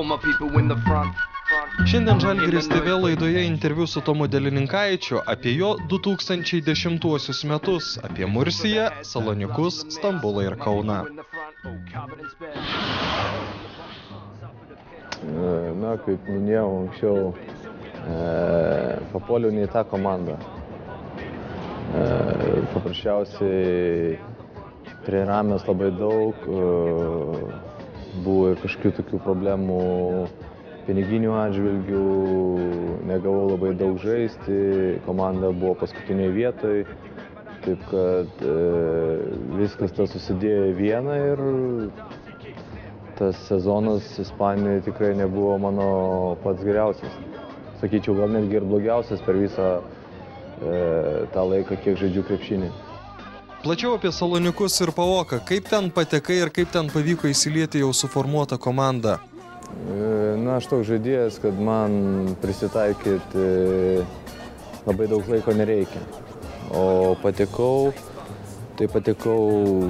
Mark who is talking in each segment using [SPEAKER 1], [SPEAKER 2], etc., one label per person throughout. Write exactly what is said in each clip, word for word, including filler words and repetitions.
[SPEAKER 1] Šiandien Žalgiris T V laidoje interviu su Tomu Delininkaičiu apie jo du tūkstančiai dešimtuosius metus, apie Mursiją, Salonikus, Stambulą ir Kauną.
[SPEAKER 2] Na, kaip minėjau anksčiau, papuoliau ne į tą komandą. Paprasčiausiai treniravomės labai daug, buvo ir kažkokių tokių problemų piniginių atžvilgių, negavau labai daug žaisti, komanda buvo paskutinėje vietoje, taip kad viskas tas susidėjo į vieną ir tas sezonas Ispanijoje tikrai nebuvo mano pats geriausias. Sakyčiau, gal netgi ir blogiausias per visą e, tą laiką, kiek žaidžiu krepšinį.
[SPEAKER 1] Plačiau apie Salonikus ir Paoką. Kaip ten patekai ir kaip ten pavyko įsilieti jau suformuotą komandą?
[SPEAKER 2] E, na, aš toks žaidėjas, kad man prisitaikyti labai daug laiko nereikia. O patekau, tai patekau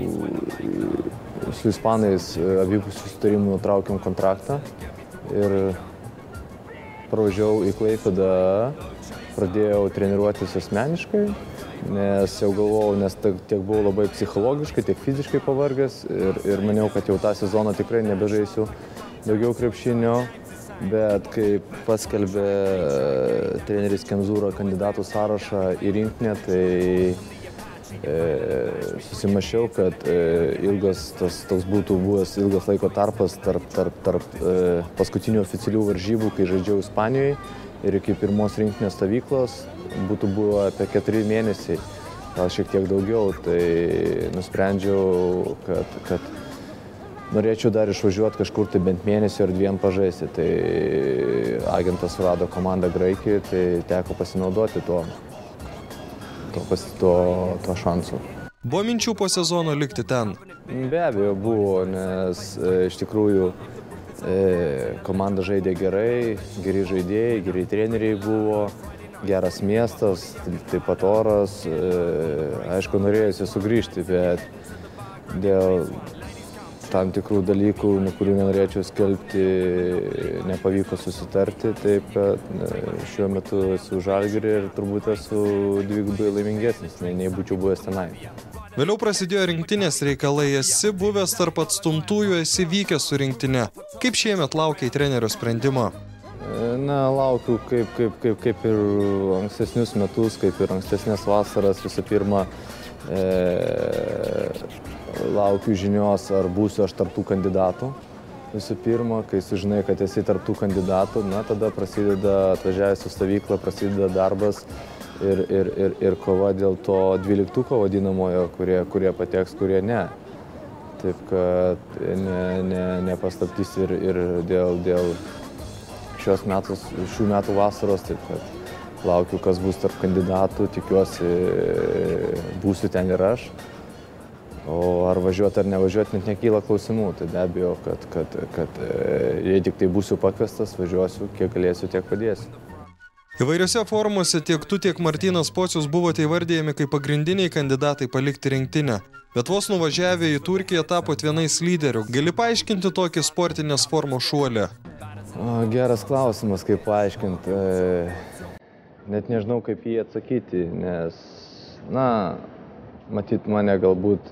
[SPEAKER 2] su ispanais abipusių susitarimų nutraukėm kontraktą ir pravažiavau į Klaipėdą, pradėjau treniruotis asmeniškai, nes jau galvojau, nes tiek buvau labai psichologiškai, tiek fiziškai pavargęs ir, ir maniau, kad jau tą sezoną tikrai nebežaisiu daugiau krepšinio, bet kai paskelbė treneris Kenzūra kandidatų sąrašą į rinktinę, tai E, susimašiau, kad e, ilgas, tas, toks būtų buvęs ilgas laiko tarpas tarp, tarp, tarp e, paskutinių oficialių varžybų, kai žaidžiau Ispanijoje ir iki pirmos rinktinės stovyklos būtų buvo apie keturi mėnesiai, gal šiek tiek daugiau, tai nusprendžiau, kad, kad norėčiau dar išvažiuoti kažkur tai bent mėnesį ar dviem pažaisti, tai agentas surado komandą Graikijoje, tai teko pasinaudoti tuo. To, to šansų.
[SPEAKER 1] Buvo minčių po sezono likti ten?
[SPEAKER 2] Be abejo buvo, nes e, iš tikrųjų e, komanda žaidė gerai, geri žaidėjai, geri treneriai buvo, geras miestas, taip pat oras. E, aišku, norėjusi sugrįžti, bet dėl tam tikrų dalykų, kurių nenorėčiau skelbti, nepavyko susitarti, taip kad šiuo metu esu Žalgiry ir turbūt esu dvigubai laimingesnis, nei, nei būčiau buvęs tenai.
[SPEAKER 1] Vėliau prasidėjo rinktinės reikalai, esi buvęs tarp atstumtųjų, esi vykęs su rinktinė. Kaip šiemet laukiai trenerio sprendimo?
[SPEAKER 2] Na, laukiu kaip, kaip, kaip, kaip ir ankstesnius metus, kaip ir ankstesnės vasaras, visų pirma, e, laukiu žinios, ar būsiu aš tarptų kandidatų. Visų pirma, kai sužinai, kad esi tarptų kandidatų, na, tada prasideda, atvažiavęs į stovyklą, prasideda darbas ir, ir, ir, ir kova dėl to dvyliktuko vadinamojo, kurie, kurie pateks, kurie ne. Taip kad ne, ne, nepaslaptys ir, ir dėl, dėl šios metus, šių metų vasaros, taip kad laukiu, kas bus tarp kandidatų, tikiuosi būsiu ten ir aš. O ar važiuoti ar nevažiuoti, net nekyla klausimų. Tai be abejo, kad, kad, kad jei tik tai būsiu pakviestas, važiuosiu, kiek galėsiu, tiek padėsiu.
[SPEAKER 1] Įvairiose forumuose tiek tu, tiek Martynas Pocius buvote įvardėjami kaip pagrindiniai kandidatai palikti rinktinę. Bet vos nuvažiavę į Turkiją tapot vienais lyderių. Gali paaiškinti tokį sportinės formos šuolį?
[SPEAKER 2] O, geras klausimas, kaip paaiškinti. Net nežinau, kaip jį atsakyti, nes, na, matyt, mane galbūt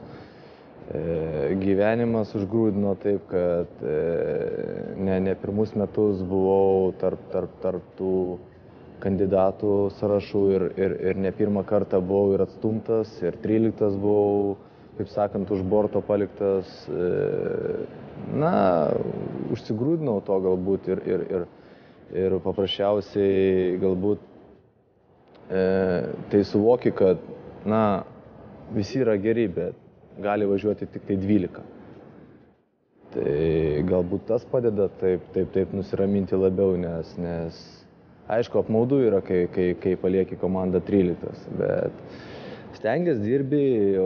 [SPEAKER 2] gyvenimas užgrūdino taip, kad ne, ne pirmus metus buvau tarp, tarp, tarp tų kandidatų sąrašų ir, ir, ir ne pirmą kartą buvau ir atstumtas, ir tryliktas buvau, kaip sakant, už borto paliktas. Na, užsigrūdinau to galbūt ir, ir, ir, ir paprasčiausiai galbūt e, tai suvoki, kad, na, visi yra geri, bet gali važiuoti tik tai dvylika. Tai galbūt tas padeda taip, taip, taip nusiraminti labiau, nes, nes aišku, apmaudu yra, kai, kai, kai palieki komandą tryliktas, bet stengiasi dirbi,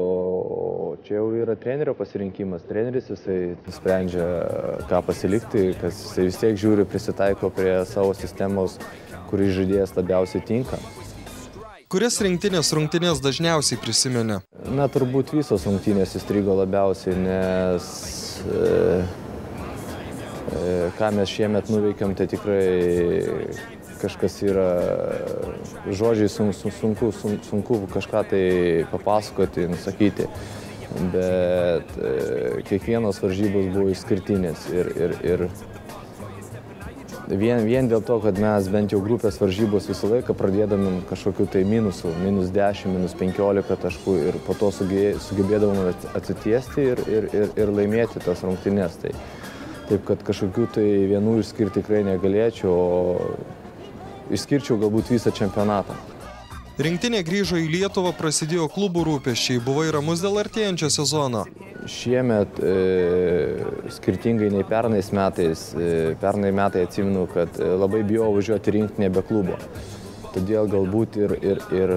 [SPEAKER 2] o čia jau yra trenerio pasirinkimas. Treneris jisai sprendžia, ką pasilikti, kas jisai vis tiek žiūri, prisitaiko prie savo sistemos, kuris žaidėjas labiausiai tinka.
[SPEAKER 1] Kurias rinktinės rungtynės dažniausiai prisimeni?
[SPEAKER 2] Na, turbūt visos rungtynės įstrigo labiausiai, nes e, ką mes šiemet nuveikėm, tai tikrai kažkas yra žodžiai sunku, sunku, sunku kažką tai papasakoti, nusakyti, bet kiekvienos varžybos buvo išskirtinės ir, ir, ir vien, vien dėl to, kad mes bent jau grupės varžybos visą laiką pradėdami kažkokiu tai minusų, minus dešimt, minus penkiolika taškų ir po to sugebėdavom atsitiesti ir, ir, ir, ir laimėti tas rungtynes. Tai, taip, kad kažkokių tai vienų išskirti tikrai negalėčiau, o išskirčiau galbūt visą čempionatą.
[SPEAKER 1] Rinktinė grįžo į Lietuvą, prasidėjo klubų rūpesčiai. Buvai ramus dėl artėjančio sezono?
[SPEAKER 2] Šiemet, e, skirtingai nei pernais metais, e, pernai metai atsimenu, kad labai bijau važiuoti rinktinę be klubo. Todėl galbūt ir, ir, ir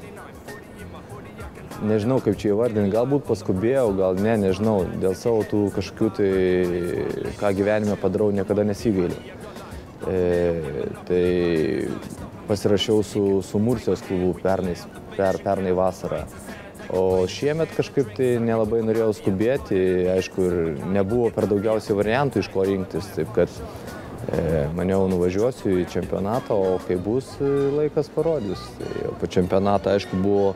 [SPEAKER 2] nežinau, kaip čia įvardinti, galbūt paskubėjau, gal ne, nežinau, dėl savo tų kažkokių tai, ką gyvenime padarau, niekada nesigailiu. E, tai pasirašiau su, su Mursijos klubu pernai, per, pernai vasarą. O šiemet kažkaip tai nelabai norėjau skubėti, aišku, ir nebuvo per daugiausiai variantų iš ko rinktis, taip kad e, maniau nuvažiuosiu į čempionatą, o kai bus, laikas parodys. Tai po čempionatą, aišku, buvo,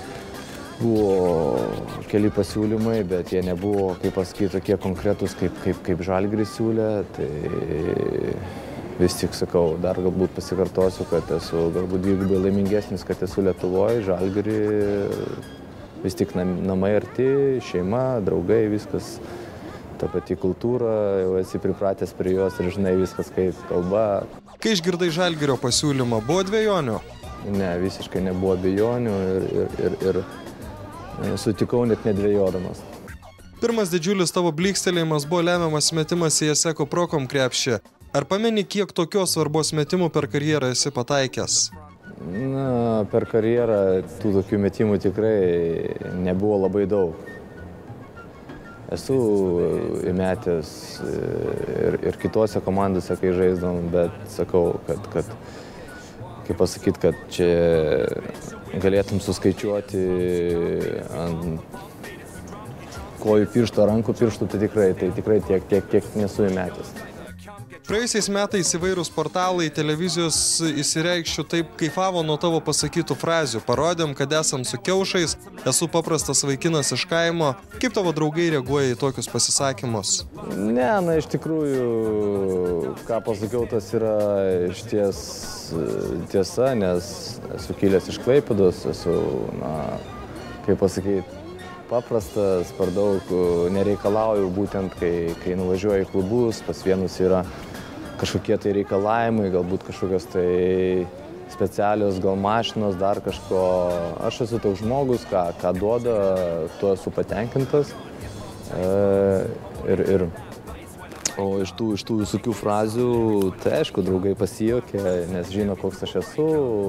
[SPEAKER 2] buvo keli pasiūlymai, bet jie nebuvo, kaip pasakyti, tokie konkretūs, kaip, kaip, kaip Žalgiris siūlė. Tai vis tik sakau, dar galbūt pasikartosiu, kad esu galbūt dvigubai laimingesnis, kad esu Lietuvoje, Žalgirį, vis tik namai arti, šeima, draugai, viskas, ta pati kultūra, jau esi pripratęs prie jos ir žinai viskas kaip kalba.
[SPEAKER 1] Kai išgirdai Žalgirio pasiūlymą, buvo dvejonių?
[SPEAKER 2] Ne, visiškai nebuvo dvejonių ir, ir, ir, ir sutikau net nedvejodamas.
[SPEAKER 1] Pirmas didžiulis tavo blykstelėjimas buvo lemiamas metimas į Eseko Prokom krepšį. Ar pameni, kiek tokios svarbos metimų per karjerą esi pataikęs?
[SPEAKER 2] Na, per karjerą tų tokių metimų tikrai nebuvo labai daug. Esu įmetęs ir, ir kitose komandose, kai žaisdavom, bet sakau, kad, kad kaip pasakyti, kad čia galėtum suskaičiuoti ant kojų piršto, rankų pirštų, tai tikrai, tai tikrai tiek, tiek, tiek nesu įmetęs.
[SPEAKER 1] Praėjusiais metais įvairūs portalai, televizijos įsireikščių taip kaifavo nuo tavo pasakytų frazių. Parodėm, kad esam su kiaušais, esu paprastas vaikinas iš kaimo. Kaip tavo draugai reaguoja į tokius pasisakymus?
[SPEAKER 2] Ne, na iš tikrųjų, ką pasakiau, tas yra išties tiesa, nes esu kilęs iš Klaipėdos, esu, na, kaip pasakyti, paprastas, per daug nereikalauju būtent, kai, kai nuvažiuoju į klubus, pas vienus yra kažkokie tai reikalavimai, galbūt kažkokios tai specialios gal mašinos, dar kažko. Aš esu toks žmogus, ką, ką duoda, tuo esu patenkintas. E, ir, ir, o iš tų, iš tų visokių frazių, tai aišku, draugai pasijuokė, nes žino, koks aš esu.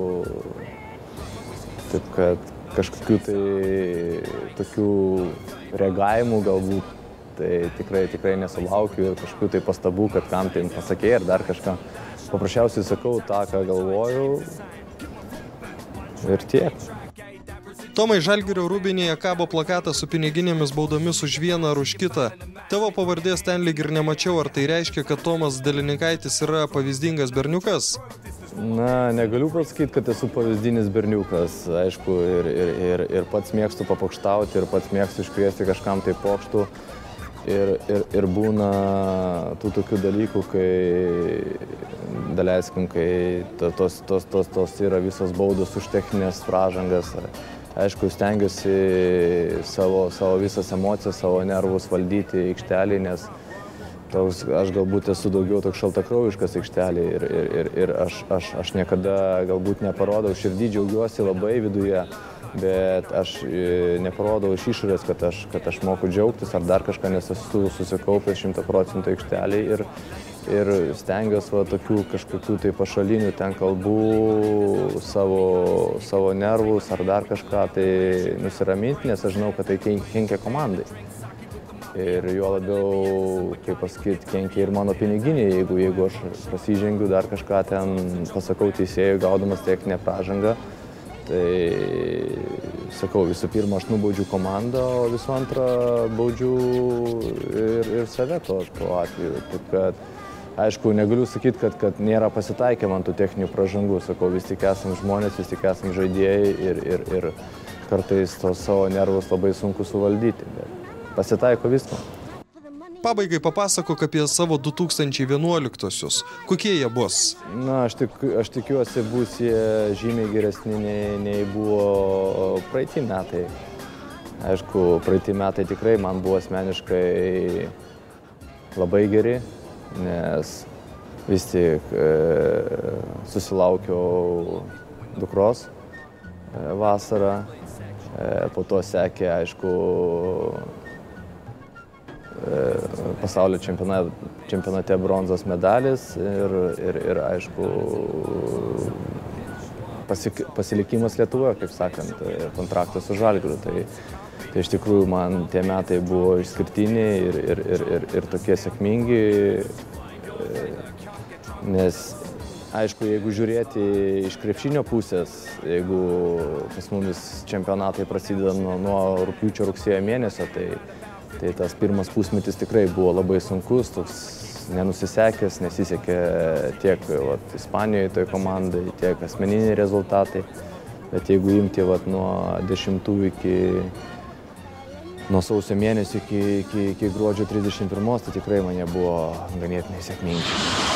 [SPEAKER 2] Taip kad kažkokių tai tokių reagavimų galbūt tai tikrai, tikrai nesulaukiu ir kažkokių tai pastabų, kad kam tai pasakė ir dar kažką. Paprasčiausiai sakau tą, ką galvoju ir tiek.
[SPEAKER 1] Tomai, Žalgirio rūbinėje kabo plakatas su piniginėmis baudomis už vieną ar už kitą. Tavo pavardės ten lyg ir nemačiau, ar tai reiškia, kad Tomas Delininkaitis yra pavyzdingas berniukas?
[SPEAKER 2] Na, negaliu pasakyti, kad esu pavyzdinis berniukas. Aišku, ir, ir, ir, ir pats mėgstu papokštauti, ir pats mėgstu iškviesti kažkam tai pokštų. Ir, ir, ir būna tų tokių dalykų, kai, daleiskim, kai tos, tos, tos, tos yra visos baudos už techninės pražangas. Aišku, stengiuosi savo, savo visas emocijas, savo nervus valdyti aikštelį, nes toks, aš galbūt esu daugiau toks šaltakraujiškas aikštelį ir, ir, ir, ir aš, aš, aš niekada galbūt neparodau, širdį džiaugiuosi labai viduje, bet aš neparodau iš išorės, kad aš, kad aš moku džiaugtis ar dar kažką, nes esu susikaupęs šimtą procentų aikštelį ir, ir stengiuosi va, tokių kažkokių tai pašalinių ten kalbų, savo, savo nervus ar dar kažką tai nusiraminti, nes aš žinau, kad tai kenkia komandai. Ir juo labiau, kaip pasakyti, kenkia ir mano piniginiai, jeigu, jeigu aš pasižengiu dar kažką ten, pasakau teisėjui, gaudamas techninę pražangą, Tai, sakau, visų pirma, aš nubaudžiu komandą, o visų antra, baudžiu ir, ir save to, to atveju. Taip kad, aišku, negaliu sakyti, kad, kad nėra pasitaikę man tų techninių pražangų. Sakau, vis tik esam žmonės, vis tik esam žaidėjai ir, ir, ir kartais tos savo nervus labai sunku suvaldyti. Bet pasitaiko visko.
[SPEAKER 1] Pabaigai papasakok apie savo du tūkstančiai vienuoliktosius. Kokie jie bus?
[SPEAKER 2] Na, aš, tik, aš tikiuosi, bus jie žymiai geresni nei, nei buvo praeiti metai. Aišku, praeiti metai tikrai man buvo asmeniškai labai geri, nes vis tik e, susilaukiau dukros e, vasarą. E, po to sekė, aišku, pasaulio čempionate, čempionate bronzos medalis ir, ir, ir aišku, pasik, pasilikimas Lietuvoje, kaip sakant, kontraktas su Žalgiriu. Tai, tai iš tikrųjų man tie metai buvo išskirtiniai ir, ir, ir, ir, ir tokie sėkmingi, nes aišku, jeigu žiūrėti iš krepšinio pusės, jeigu pas mumis čempionatai prasideda nuo, nuo rugpjūčio rugsėjo mėnesio, tai Tai tas pirmas pusmetis tikrai buvo labai sunkus, toks nenusisekęs, nesisekė tiek vat, Ispanijoje toj komandai, tiek asmeniniai rezultatai. Bet jeigu imti vat, nuo dešimtų iki, nuo sausio mėnesio iki, iki, iki gruodžio trisdešimt pirmos, tai tikrai man jie buvo ganėtinai sėkmingi.